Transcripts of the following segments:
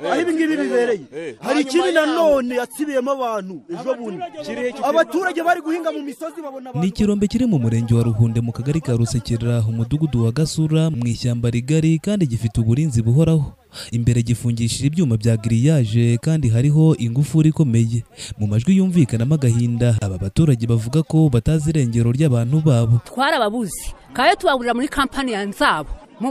aho ibingibi bibereye hari ikindi nanone yatsibiyemo abantu ejo bundi abaturage bari guhinga mu misozi babona ni ikirombe kiri mu murenge wa Ruhunde mu kagari ka Rusekera umudugudu wa Gasura mu ishyamba rigari kandi gifite uburinzi buhoraho. Imbere gifungishije ibyuma bya grillage kandi hariho ingufuri ikomeye. Mu majwi yumvikanamo agahinda aba baturage bavuga ko batazi irengero ry'abantu babo. Twarababuze kaye tubagurira muri kampani ya Nzabo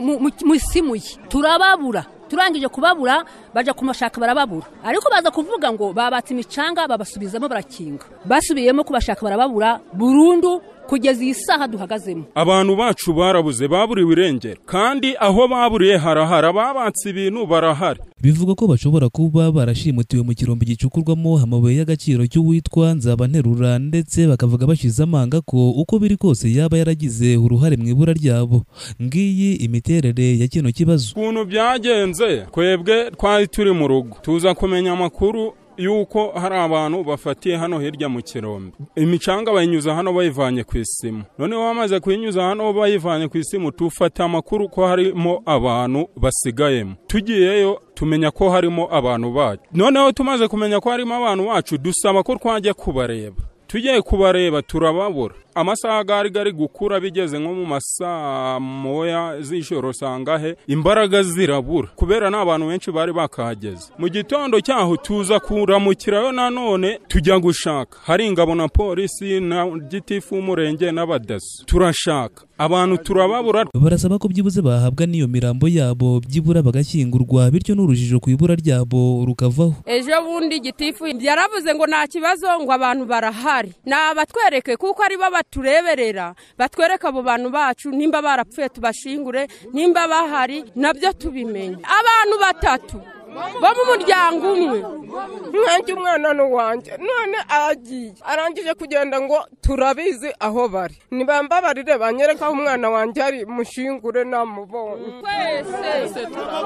mu Simuye turababura. Turangije kubabura baje kumashaka barababura ariko baza kuvuga ngo babatse imicanga babasubizamo barakinga basubiyemo kubashaka barababura burundu kugeza iyi saha duhagazemo. Abantu bacu barabuze baburiwe irengero kandi aho baburiye harahara babatse ibintu barahari. Bivuga ko bashobora kuba barashimutiwe mu kirombe gicukurwamo amabuye y'agaciro cy'uwitwa Nzabanterura ndetse bakavuga bashize amanga ko uko biri kose yaba yaragize uruhare mu ibura ryabo. Ngiyi imiterere ya kino kibazo. Kuntu byagenze kwebwe twari turi mu rugo tuza kumenya amakuru yuko hari abantu bafatiye hano hirya mu kirombe imicanga bayinyuza hano bayivanye ku isimu none wamaze kuyinyuza hano bayivanye ku isimu tufata amakuru ko harimo abantu basigayemo tugiyeyo tumenya ko harimo abantu bacu noneho tumaze kumenya ko harimo abantu bacu dusaba ko twajya kubareba tugiye kubareba turababura amasaha gari gukura bigeze nko mu masaa moya z'ijoro sangahe imbaraga zirabura kubera n'abantu benshi bari bakahageze mu gitondo cyaho tuza kuramukirayo nanone tujya gushaka hari ingabo na polisi na gitifu umurenge n'abadaso turashaka abantu turababura. Barasaba ko byibuze bahabwa niyo mirambo yabo byibura bagashyingurwa bityo n'urujijo ku ibura ryabo rukavaho. Ejo bundi gitifu yaravuze ngo nta kibazo ngo abantu barahari nabatwereke kuko ari baba tureberera batwereka abo bantu bacu nimba barapfuye tubashingure nimba bahari nabyo tubimenye. Abantu batatu bo mu muryango umwe mwanjye umwana n'uwanjye none agiye arangije kugenda ngo turabizi aho bari nibambabarire banyereka aho umwana wanjye ari mushingure namubonye twese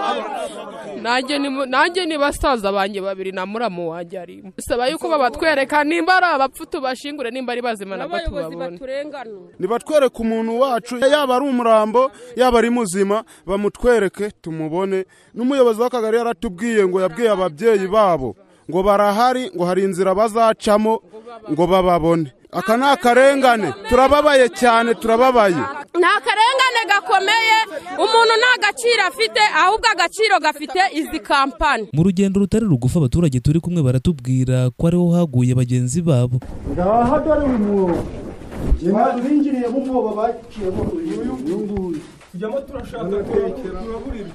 nanjye ni basaza banjye babiri na muramu wanjye ari saba yuko babatwereka nimba ari abapfu tubashingure nimba ari bazima nabwo tubabone nibatwereka umuntu wacu yaba ari umurambo yaba ari muzima bamutwereke tumubone. N'umuyobozi w'akagari yaratubwiye ngo yabwiye ababyeyi babo ngo barahari ngo hari inzira bazacamo ngo bababone. Aka ni akarengane turababaye cyane turababaye. Nta karengane gakomeye umuntu nta gaciro afite ahubwo agaciro gafite izi kampani. Mu rugendo rutari rugufa abaturage turi kumwe baratubwira ko ariho haguye bagenzi babo. Ngaha dore umwobo binjiriye mu mwobo baciyemo uyu tujyamo turashaka kwerekera turaburira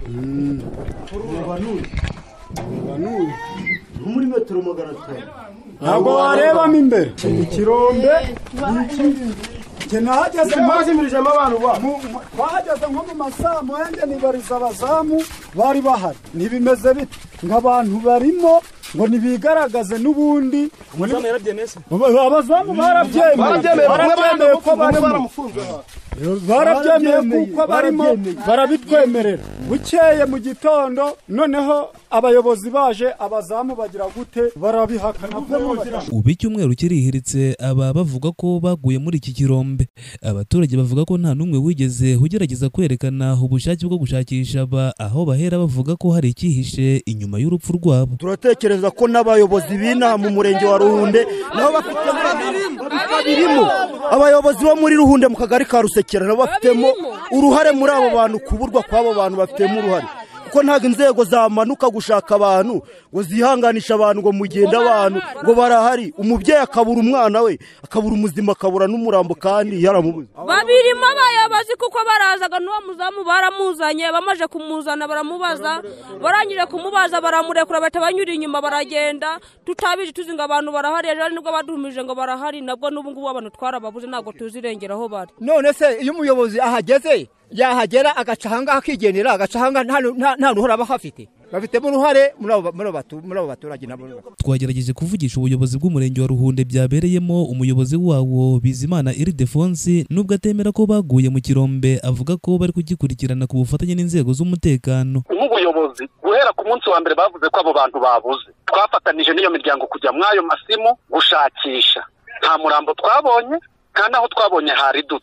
banuye muri metero 500 ntabwo warebamo imbere ikirombe Kenahageze mwazimirije abantu bahageze nko mu masaa moya nibariza abazamu bari bahari ntibimeze bite nk'abantu barimo ngo nibigaragaze n'ubundi abazamu barabyemeye ko baramufunze barabyemeye kuko barimo barabitwemerera bukeye mu gitondo noneho abayobozi baje abazamu bagira gute barabihakana. Ubu icyumweru kirihiritse aba bavuga ko baguye muri iki kirombe. Abaturage bavuga ko nta numwe wigeze ugerageza kwerekana ubushake bwo gushakisha aho bahera bavuga ko hari ikihishe inyuma y'urupfu rwabo. Turatekereza ko n'abayobozi b'inaha mu murenge wa Ruhunde nabo bafite babirimo abayobozi bo muri Ruhunde mu kagari ka Rusekera nabo bafitemo uruhare muri abo bantu kuburwa kw'abo bantu bafitemo uruhare kuko ntago inzego zamanuka gushaka abantu ngo zihanganisha abantu ngo mugenda abantu ngo barahari umubyeyi akabura umwana we akabura umuzima akabura n'umurambo kandi yaramubuze. Babirimo abayobozi kuko barazaga n'uwo muzamu baramuzanye bamaje kumuzana baramubaza barangije kumubaza baramurekura batabanyura inyuma baragenda tutabije tuzinga abantu barahari ejo nibwo baduhumije ngo barahari nabwo n'ubu ngubu abantu twarababuze ntago tuzirengera aho bari. None se iyo umuyobozi ahageze yahagera agacahanga akigendera agacahanga nta ruhora bafite bafitemo uruhare muri abo baturage nabo. Twagerageje kuvugisha ubuyobozi bw'umurenge wa Ruhunde byabereyemo umuyobozi wawo Bizimana Ildefonsi nubwo atemera ko baguye mu kirombe avuga ko bari kugikurikirana ku bufatanye n'inzego z'umutekano. Nk'ubuyobozi guhera ku munsi wa mbere bavuze ko abo bantu babuze twafatanije n'iyo miryango kujya mwayo masimu gushakisha nta murambo twabonye kandi aho twabonye haridutse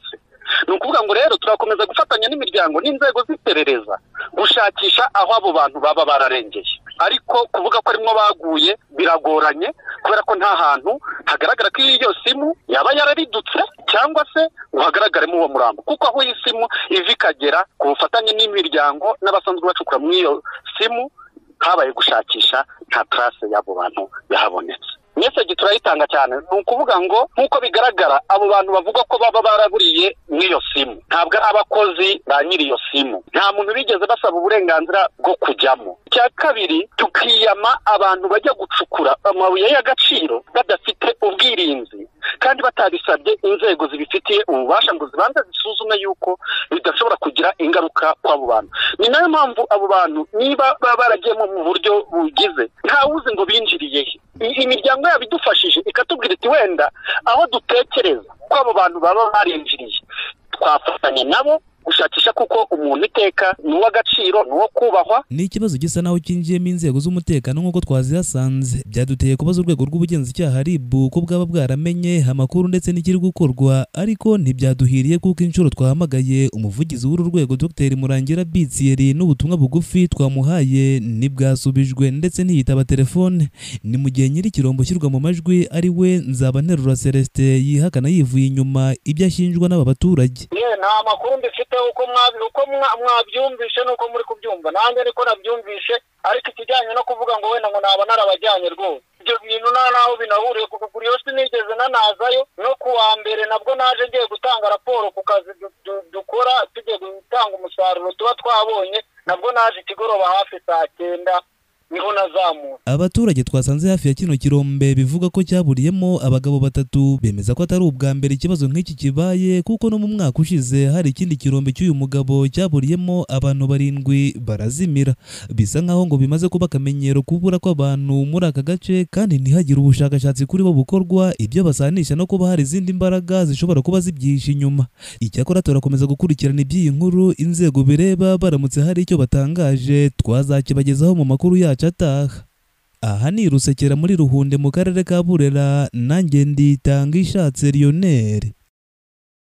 ni ukuvuga ngo rero turakomeza gufatanya n'imiryango n'inzego z'iperereza gushakisha aho abo bantu baba bararengeye, ariko kuvuga ko arimwo baguye biragoranye kubera ko nta hantu hagaragara ko iyo simu yaba yararidutse cyangwa se ngo hagaragaremo uwo murambo, kuko aho iyi simu iva ikagera ku bufatanye n'imiryango n'abasanzwe bacukura muri iyo simu habaye gushakisha nta trace y'abo bantu yahabonetse. Message turayitanga cyane, ni ukuvuga ngo nk'uko bigaragara abo bantu bavuga ko baba baraburiye n'iyo simu ntabwo ari abakozi ba nyiri iyo simu, nta muntu bigeze basaba uburenganzira bwo kujyamo. Icya kabiri, tukiyama abantu bajya gucukura amabuye y'agaciro badafite ubwirinzi kandi batabisabye inzego zibifitiye ububasha ngo zibanze zisuzume yuko bidashobora kugira ingaruka kw'abo bantu. Ni nayo mpamvu abo bantu niba baragiyemo mu buryo bugize ntawuzi ngo binjiriye imiryango yabo idufashije ikatubwira iti wenda aho dutekereza ko abo bantu baba barinjiriye twafatanya nabo gushakisha, kuko umuntu iteka ni uw'agaciro, ni uwo kubahwa. Ni ikibazo gisa naho cyinjiyemo inzego z'umutekano nk'uko twazihasanze. Byaduteye kubaza urwego rw'ubugenzacyaha RIB ko bwaba bwaramenye amakuru ndetse n'ikiri gukorwa, ariko ntibyaduhiriye kuko inshuro twahamagaye umuvugizi w'uru rwego Dr Murangira Bitsiyeri n'ubutumwa bugufi twamuhaye ntibwasubijwe ndetse ntiyitaba telefone. Ni mu gihe nyiri kirombo shyirwa mu majwi ari we Nzabanterura Celestin yihakana yivuye inyuma ibyo ashinjwa n'aba baturage. Nta makuru mbifite uko mwabyumvishe nuko muri kubyumva, nanjye niko nabyumvishe, ariko ikijyanye no kuvuga ngo wenda ngo naba narabajyanye rwose ibyo bintu naho binahuriye, kuko kuri yose nigeze nanazayo no kuwa mbere nabwo naje ngiye gutanga raporo ku kazi dukora tugiye gutanga umusaruro tuba twabonye, nabwo naje ikigoroba hafi saa 9 niho nazamuka. Abaturage twasanze hafi ya kino kirombe bivuga ko cyaburiyemo abagabo 3 bemeza ko atari ubwa mbere ikibazo nk'iki kibaye, kuko no mu mwaka ushize hari ikindi kirombe cy'uyu mugabo cyaburiyemo abantu 7 barazimira. Bisa nkaho ngo bimaze kuba akamenyero kubura kw'abantu muri aka gace kandi ntihagire ubushakashatsi kuri bo bukorwa, ibyo basanisha no kuba hari izindi mbaraga zishobora kuba zibyihishe inyuma. Icyakora turakomeza gukurikirana iby'iyi nkuru, inzego bireba baramutse hari icyo batangaje twazakibagezaho mu makuru yacu ataha. Aha ni Rusekera muri Ruhunde mu karere ka Burera, nanjye Nditanga Ishatse Lionel.